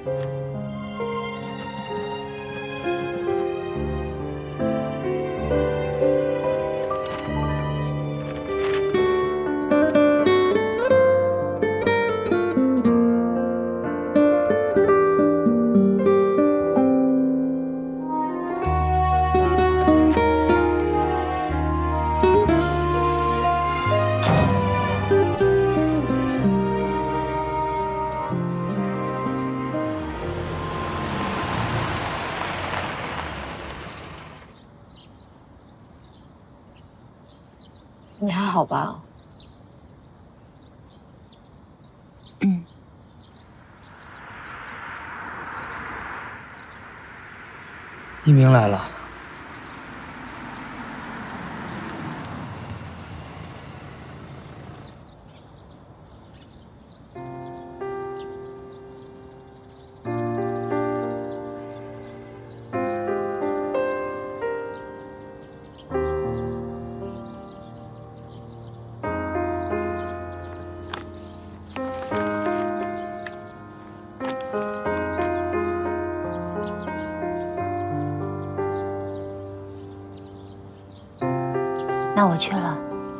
你还好吧？ 嗯。 一鸣来了。 那我去了。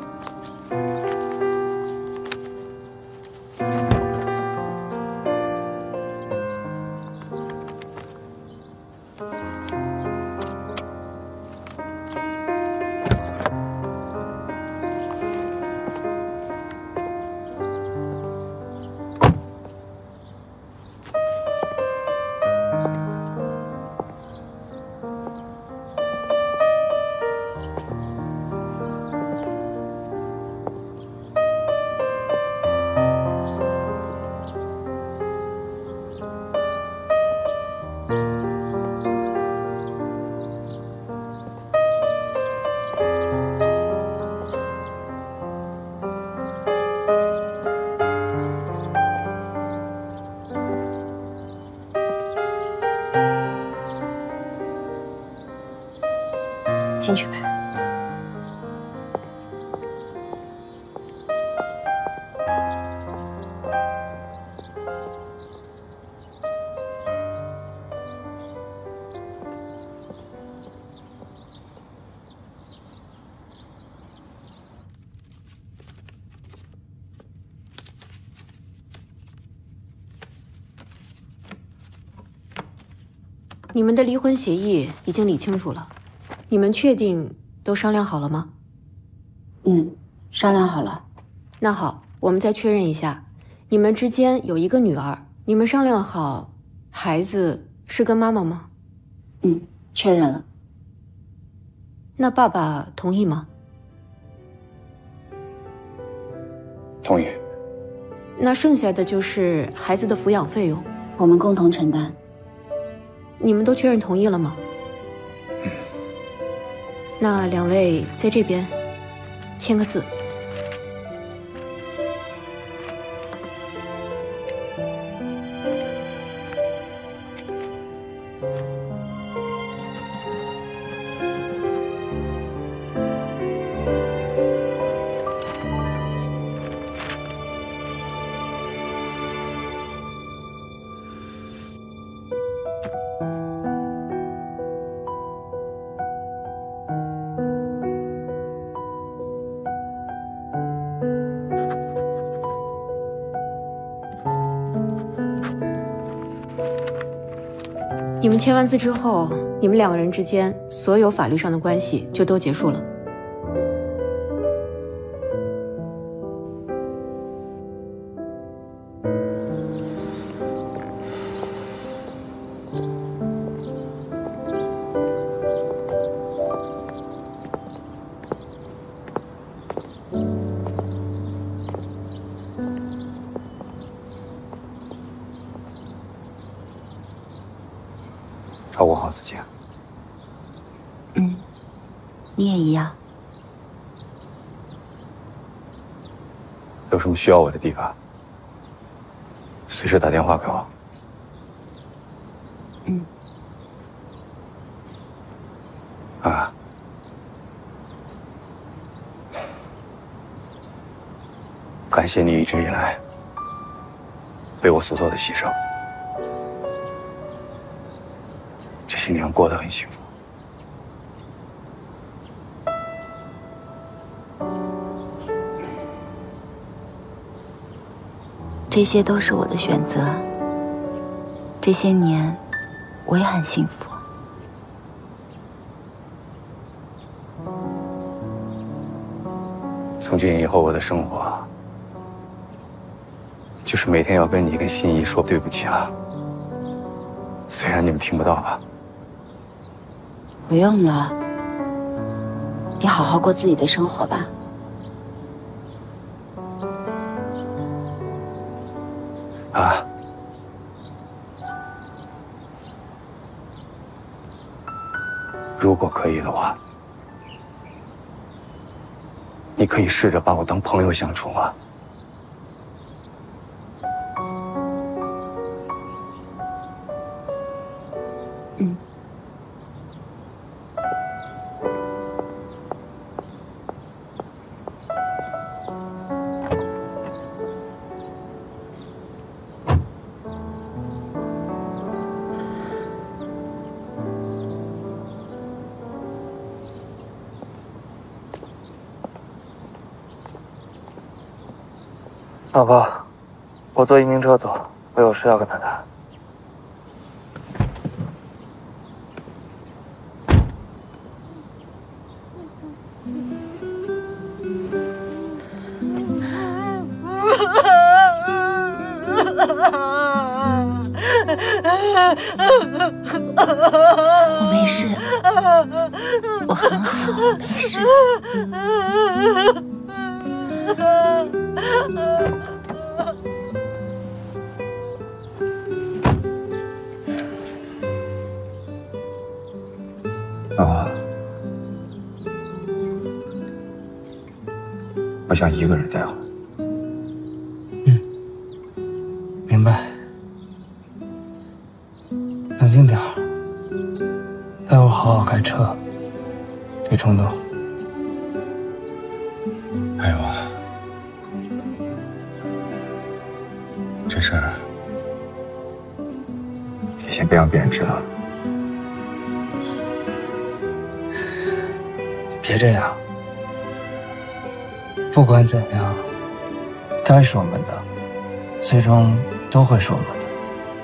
进去呗。 你们的离婚协议已经理清楚了，你们确定都商量好了吗？ 商量好了。 那好，我们再确认一下，你们之间有一个女儿，你们商量好孩子是跟妈妈吗？ 确认了。 那爸爸同意吗？ 同意。 那剩下的就是孩子的抚养费用， 我们共同承担。 你们都确认同意了吗？那两位在这边签个字。你们签完字之后，你们两个人之间所有法律上的关系就都结束了。 照顾好自己。 你也一样。 有什么需要我的地方，随时打电话给我。啊，感谢你一直以来为我所做的牺牲。 这些年过得很幸福。 这些都是我的选择。这些年，我也很幸福。 从今以后，我的生活就是每天要跟你跟心怡说对不起了。虽然你们听不到吧。 不用了，你好好过自己的生活吧。 啊。如果可以的话，你可以试着把我当朋友相处吗？ 嗯。 老婆，我坐移民车走，我有事要跟他谈。 我没事，我很好，我没事。 啊，我想一个人待会儿。 明白。冷静点儿，待会儿好好开车，别冲动。 还有啊，这事儿也先别让别人知道了。 别这样，不管怎样，该是我们的，最终都会是我们的。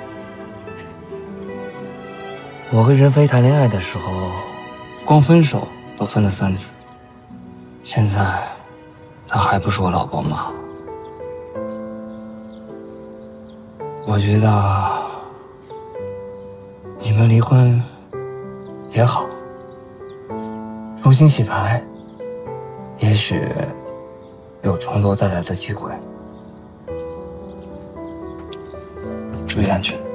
我和任飞谈恋爱的时候，光分手都分了3次，现在她还不是我老婆吗？我觉得你们离婚也好，重新洗牌，也许有重头再来的机会。注意安全。